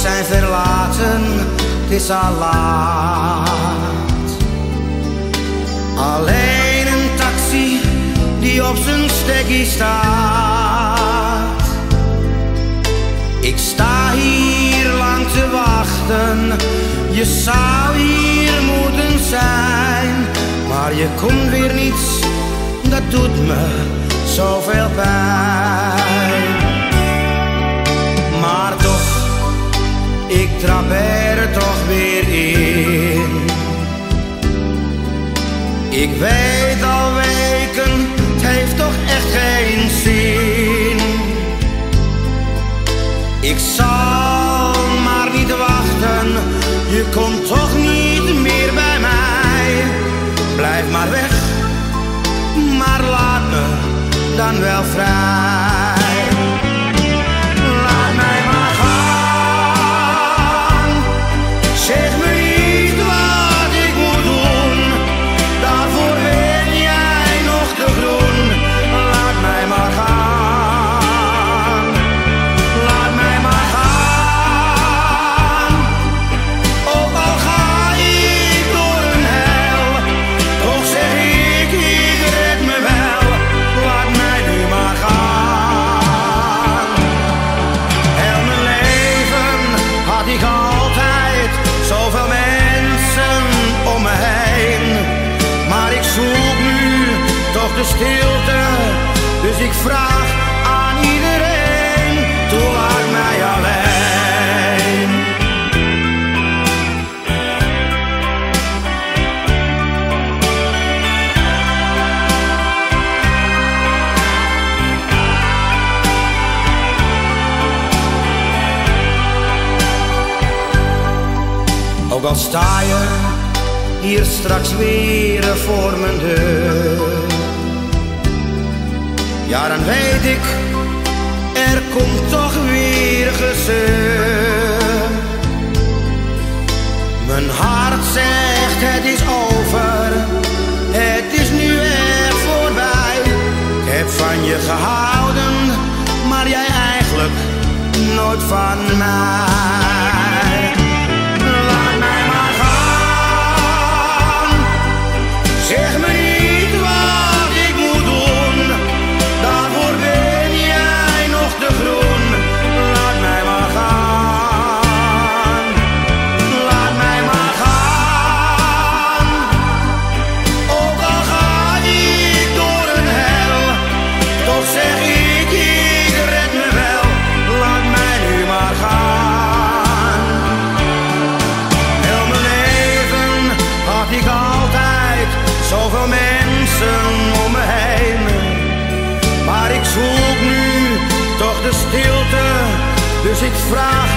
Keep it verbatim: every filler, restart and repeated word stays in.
zijn verlaten, het is al laat. Alleen een taxi die op zijn stekkie staat. Ik sta hier lang te wachten, je zou hier moeten zijn. Maar je komt weer niet, dat doet me zoveel pijn. Maar toch, ik trap er toch weer in. Ik weet al weken, het heeft toch echt geen zin. Ik zal maar niet wachten, je komt toch niet meer bij mij. Blijf maar weg, maar laat me dan wel vrij. Laat mij maar gaan, zeg me niet wat ik moet doen. Daarvoor ben jij nog te groen. Laat mij maar gaan, laat mij maar gaan. Ook al ga ik door een hel, toch zeg ik, ik red me wel. Laat mij nu maar gaan. Heel mijn leven had ik altijd zoveel mensen om me heen. Maar ik zoek nu toch de stilte, dus ik vraag aan iedereen, toe laat mij alleen. Ook al sta je hier straks weer voor mijn deur, ja dan weet ik, er komt toch weer gezeur. Mijn hart zegt het is over, het is nu echt voorbij. Ik heb van je gehouden, maar jij eigenlijk nooit van mij. Zeg me niet wat ik moet doen, daarvoor ben jij nog te groen. Laat mij maar gaan, laat mij maar gaan. Ook al ga ik door een hel, toch zeg ik, ik red me wel. Laat mij nu maar gaan. Heel mijn leven had ik altijd zoveel mensen om me heen, maar ik zoek nu toch de stilte, dus ik vraag